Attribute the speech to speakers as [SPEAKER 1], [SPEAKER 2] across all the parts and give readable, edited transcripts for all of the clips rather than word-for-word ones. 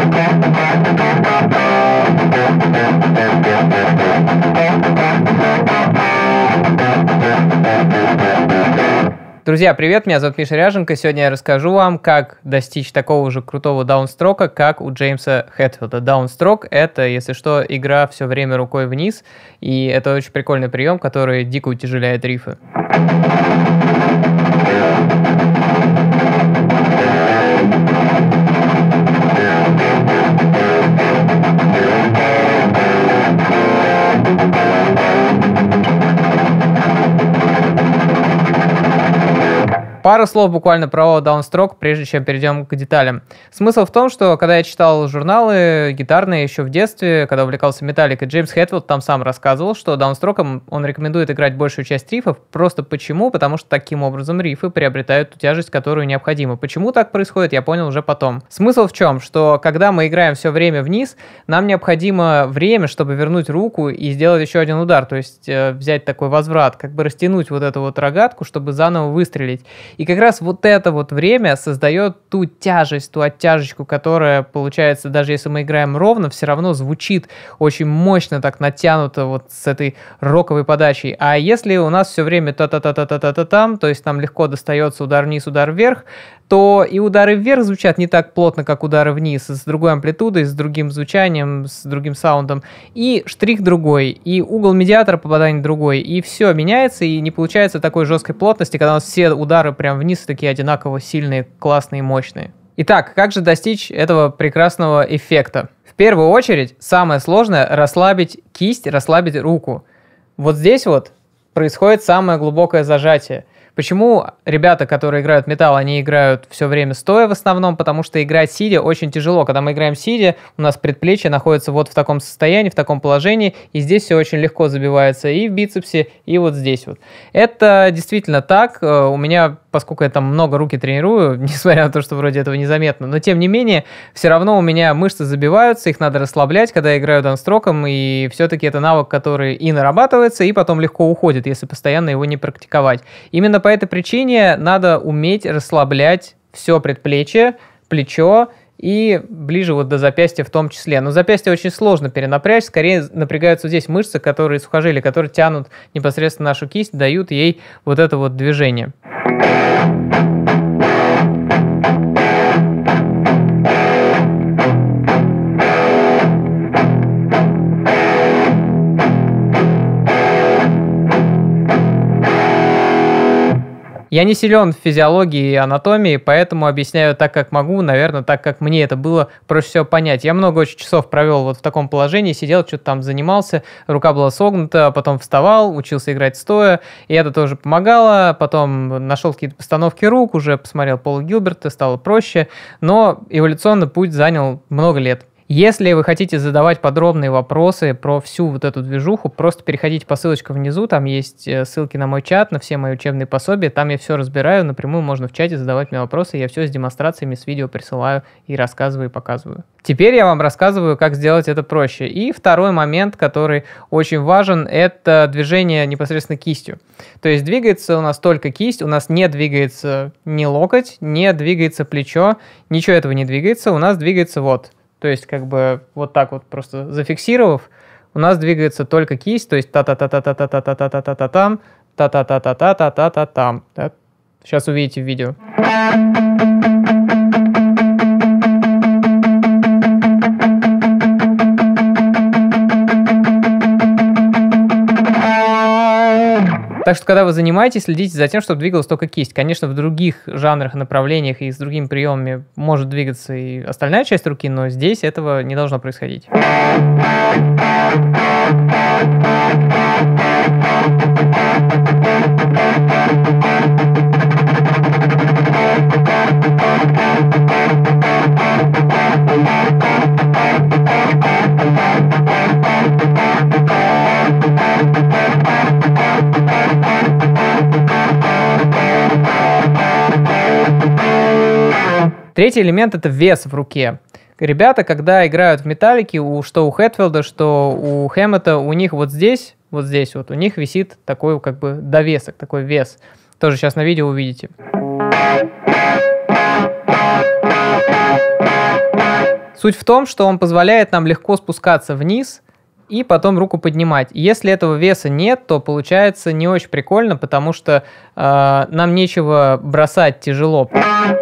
[SPEAKER 1] Друзья, привет, меня зовут Миша Ряженко. Сегодня я расскажу вам, как достичь такого же крутого даунстрока, как у Джеймса Хэтфилда. Даунстрок — это, если что, игра все время рукой вниз, и это очень прикольный прием, который дико утяжеляет рифы. Пару слов буквально про даунстрок, прежде чем перейдем к деталям. Смысл в том, что когда я читал журналы гитарные еще в детстве, когда увлекался металликой, Джеймс Хэтфилд там сам рассказывал, что даунстроком он рекомендует играть большую часть рифов. Просто почему? Потому что таким образом рифы приобретают ту тяжесть, которую необходимо. Почему так происходит, я понял уже потом. Смысл в чем? Что когда мы играем все время вниз, нам необходимо время, чтобы вернуть руку и сделать еще один удар, то есть взять такой возврат, как бы растянуть вот эту вот рогатку, чтобы заново выстрелить. И как раз вот это вот время создает ту тяжесть, ту оттяжечку, которая, получается, даже если мы играем ровно, все равно звучит очень мощно, так натянуто вот с этой роковой подачей. А если у нас все время та-та-та-та-та-та-там, то есть нам легко достается удар вниз, удар вверх, то и удары вверх звучат не так плотно, как удары вниз, с другой амплитудой, с другим звучанием, с другим саундом, и штрих другой, и угол медиатора попадания другой, и все меняется, и не получается такой жесткой плотности, когда у нас все удары прям вниз такие одинаково сильные, классные, мощные. Итак, как же достичь этого прекрасного эффекта? В первую очередь, самое сложное — расслабить кисть, расслабить руку. Вот здесь вот происходит самое глубокое зажатие. Почему ребята, которые играют металл, они играют все время стоя в основном? Потому что играть сидя очень тяжело. Когда мы играем сидя, у нас предплечье находится вот в таком состоянии, в таком положении, и здесь все очень легко забивается и в бицепсе, и вот здесь вот. Это действительно так. У меня, поскольку я там много руки тренирую, несмотря на то, что вроде этого незаметно, но тем не менее, все равно у меня мышцы забиваются, их надо расслаблять, когда я играю даунстроком, и все-таки это навык, который и нарабатывается, и потом легко уходит, если постоянно его не практиковать. Именно по этой причине надо уметь расслаблять все предплечье, плечо и ближе вот до запястья в том числе. Но запястье очень сложно перенапрячь, скорее напрягаются здесь мышцы, которые сухожилия, которые тянут непосредственно нашу кисть, дают ей вот это вот движение. Я не силен в физиологии и анатомии, поэтому объясняю так, как могу, наверное, так, как мне это было проще всего понять. Я много очень часов провел вот в таком положении, сидел, что-то там занимался, рука была согнута, потом вставал, учился играть стоя, и это тоже помогало. Потом нашел какие-то постановки рук, уже посмотрел Пола Гилберта, стало проще, но эволюционный путь занял много лет. Если вы хотите задавать подробные вопросы про всю вот эту движуху, просто переходите по ссылочкам внизу, там есть ссылки на мой чат, на все мои учебные пособия, там я все разбираю, напрямую можно в чате задавать мне вопросы, я все с демонстрациями, с видео присылаю и рассказываю, и показываю. Теперь я вам рассказываю, как сделать это проще. И второй момент, который очень важен, это движение непосредственно кистью. То есть двигается у нас только кисть, у нас не двигается ни локоть, не двигается плечо, ничего этого не двигается, у нас двигается вот. То есть как бы вот так вот просто зафиксировав, у нас двигается только кисть, то есть та-та-та-та-та-та-та-та-та-та-там, та-та-та-та-та-та-та-та-там. Сейчас увидите в видео. Так что, когда вы занимаетесь, следите за тем, чтобы двигалась только кисть. Конечно, в других жанрах, направлениях и с другими приемами может двигаться и остальная часть руки, но здесь этого не должно происходить. Третий элемент — это вес в руке. Ребята, когда играют в металлике, что у Хэтфилда, что у Хэммета, у них вот здесь вот у них висит такой как бы довесок, такой вес. Тоже сейчас на видео увидите. Суть в том, что он позволяет нам легко спускаться вниз и потом руку поднимать. Если этого веса нет, то получается не очень прикольно, потому что нам нечего бросать тяжело.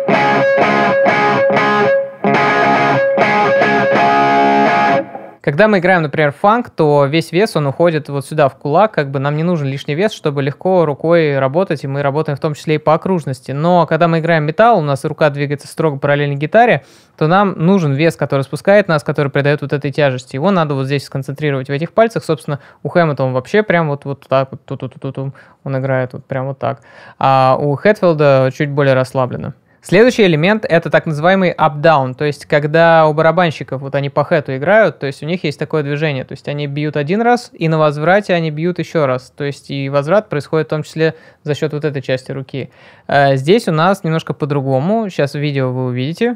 [SPEAKER 1] Когда мы играем, например, фанк, то весь вес, он уходит вот сюда, в кулак, как бы нам не нужен лишний вес, чтобы легко рукой работать, и мы работаем в том числе и по окружности. Но когда мы играем металл, у нас рука двигается строго параллельно гитаре, то нам нужен вес, который спускает нас, который придает вот этой тяжести. Его надо вот здесь сконцентрировать в этих пальцах. Собственно, у Хэммета он вообще прям вот так вот, он играет вот прям вот так. А у Хэтфилда чуть более расслабленно. Следующий элемент — это так называемый up-down, то есть когда у барабанщиков, вот они по хэту играют, то есть у них есть такое движение, то есть они бьют один раз, и на возврате они бьют еще раз, то есть и возврат происходит в том числе за счет вот этой части руки. Здесь у нас немножко по-другому, сейчас в видео вы увидите.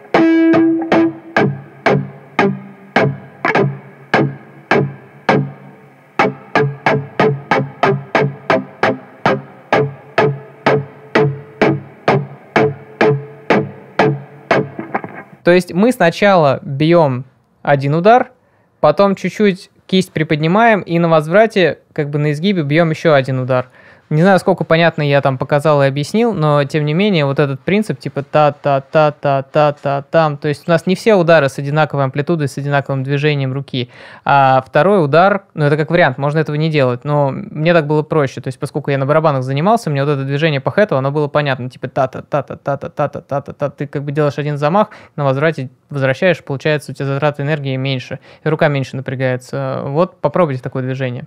[SPEAKER 1] То есть мы сначала бьем один удар, потом чуть-чуть кисть приподнимаем и на возврате, как бы на изгибе, бьем еще один удар. Не знаю, сколько понятно я там показал и объяснил, но тем не менее вот этот принцип типа та-та-та-та-та-та-там, то есть у нас не все удары с одинаковой амплитудой, с одинаковым движением руки, а второй удар, ну это как вариант, можно этого не делать, но мне так было проще, то есть поскольку я на барабанах занимался, мне вот это движение по хэту, оно было понятно, типа та-та-та-та-та-та-та-та-та, ты как бы делаешь один замах, на возврате возвращаешь, получается у тебя затраты энергии меньше, и рука меньше напрягается. Вот попробуйте такое движение.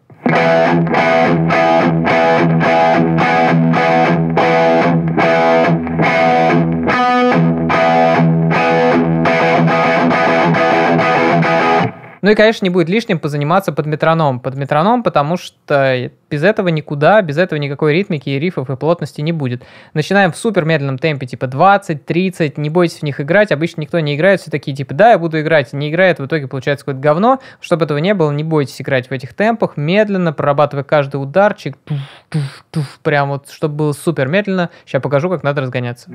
[SPEAKER 1] Ну и, конечно, не будет лишним позаниматься под метроном. Под метроном, потому что без этого никуда, без этого никакой ритмики и рифов и плотности не будет. Начинаем в супер медленном темпе, типа 20-30, не бойтесь в них играть. Обычно никто не играет, все такие, типа, да, я буду играть. Не играет, в итоге получается какое-то говно. Чтобы этого не было, не бойтесь играть в этих темпах, медленно, прорабатывая каждый ударчик, прям вот, чтобы было супер медленно. Сейчас покажу, как надо разгоняться.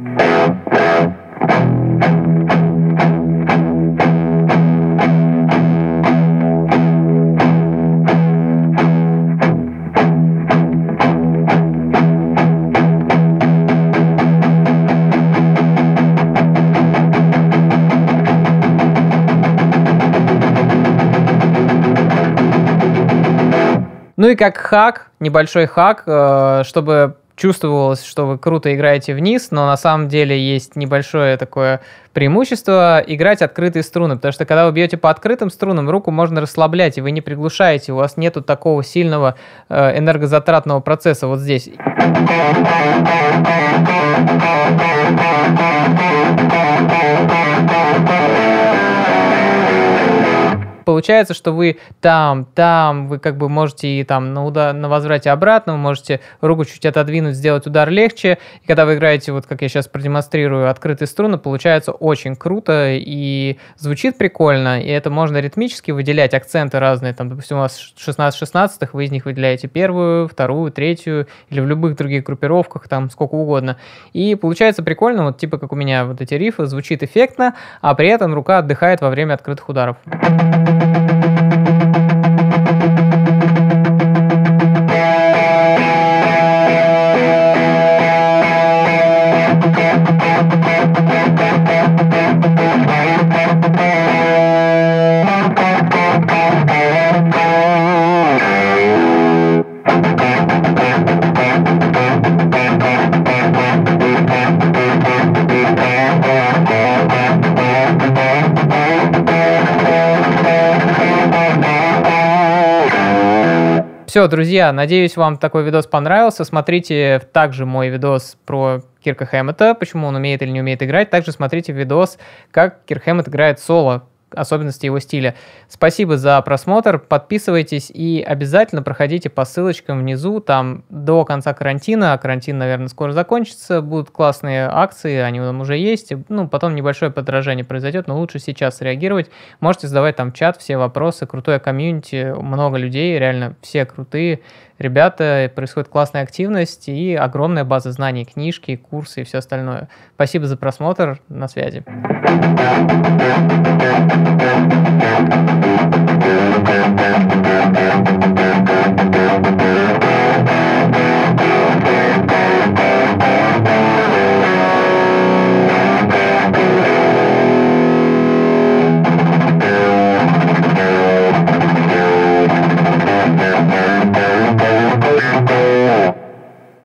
[SPEAKER 1] Ну и как хак, небольшой хак, чтобы чувствовалось, что вы круто играете вниз, но на самом деле есть небольшое такое преимущество — играть открытые струны, потому что когда вы бьете по открытым струнам, руку можно расслаблять, и вы не приглушаете, у вас нету такого сильного энергозатратного процесса вот здесь. Получается, что вы там, вы как бы можете и там на возврате обратно, вы можете руку чуть отодвинуть, сделать удар легче. И когда вы играете, вот как я сейчас продемонстрирую, открытые струны, получается очень круто и звучит прикольно. И это можно ритмически выделять, акценты разные. Там, допустим, у вас 16/16, вы из них выделяете первую, вторую, третью, или в любых других группировках, там сколько угодно. И получается прикольно, вот типа как у меня вот эти рифы, звучит эффектно, а при этом рука отдыхает во время открытых ударов. Все, друзья, надеюсь, вам такой видос понравился. Смотрите также мой видос про Кирка Хэммета, почему он умеет или не умеет играть. Также смотрите видос, как Кирк Хэммет играет соло. особенности его стиля. Спасибо за просмотр, подписывайтесь и обязательно проходите по ссылочкам внизу, там до конца карантина, карантин, наверное, скоро закончится, будут классные акции, они там уже есть, ну, потом небольшое подорожание произойдет, но лучше сейчас реагировать. Можете задавать там в чат все вопросы, крутое комьюнити, много людей, реально все крутые ребята, происходит классная активность и огромная база знаний, книжки, курсы и все остальное. Спасибо за просмотр, на связи.